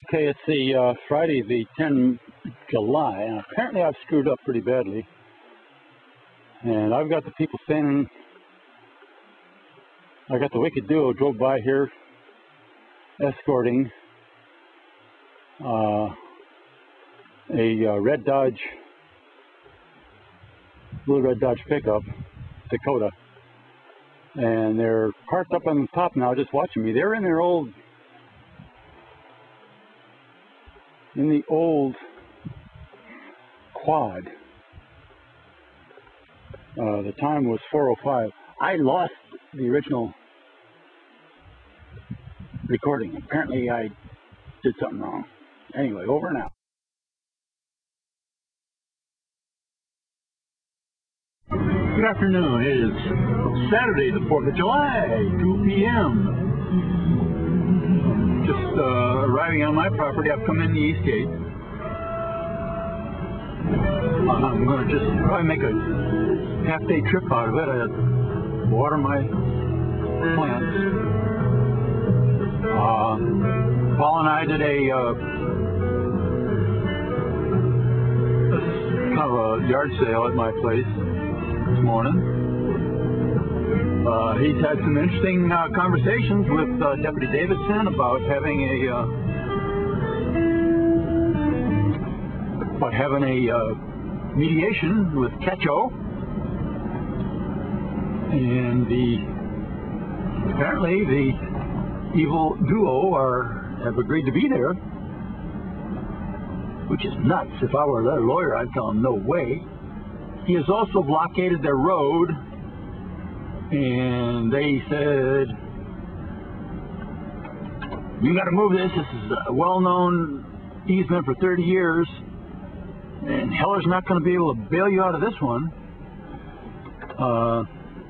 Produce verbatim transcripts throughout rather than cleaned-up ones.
Okay, it's the uh, Friday, the tenth of July, and apparently I've screwed up pretty badly. And I've got the people standing. I got the wicked duo drove by here, escorting uh, a uh, red Dodge, blue red Dodge pickup, Dakota, and they're parked up on the top now, just watching me. They're in their old. In the old quad. Uh, the time was four oh five. I lost the original recording. Apparently I did something wrong. Anyway, over and out. Good afternoon. It is Saturday, the fourth of July, two P M Just uh, arriving on my property. I've come in the east gate. Uh, I'm going to just probably make a half-day trip out of it. I water my plants. Uh, Paul and I did a, uh, a kind of a yard sale at my place this morning. Uh, he's had some interesting uh, conversations with uh, Deputy Davidson about having a uh, about having a uh, mediation with Ketcho, and the apparently the evil duo are have agreed to be there, which is nuts. If I were their lawyer, I'd tell them no way. He has also blockaded their road. And they said, you got to move this. This is a well-known easement for thirty years, and Heller's not going to be able to bail you out of this one. Uh,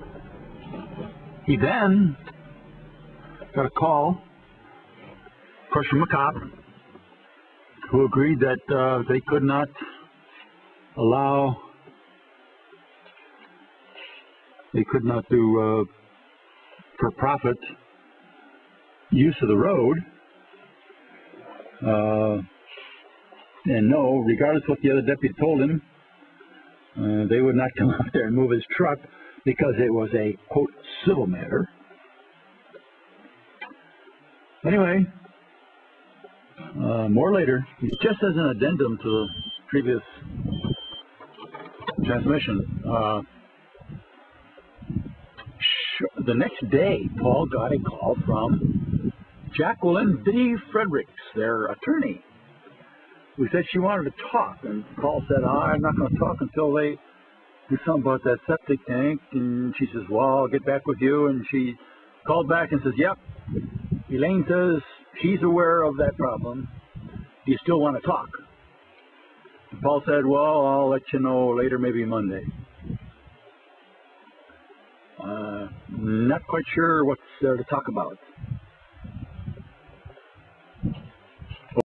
he then got a call, of course, from a cop who agreed that uh, they could not allow. They could not do uh, for profit use of the road, uh, and no, regardless of what the other deputy told him, uh, they would not come out there and move his truck because it was a, quote, civil matter. Anyway, uh, more later, just as an addendum to the previous transmission. Uh, The next day, Paul got a call from Jacqueline D. Fredericks, their attorney, who said she wanted to talk. And Paul said, oh, I'm not going to talk until they do something about that septic tank. And she says, well, I'll get back with you. And she called back and says, yep. Elaine says she's aware of that problem. Do you still want to talk? And Paul said, well, I'll let you know later, maybe Monday. Uh, not quite sure what's there to talk about.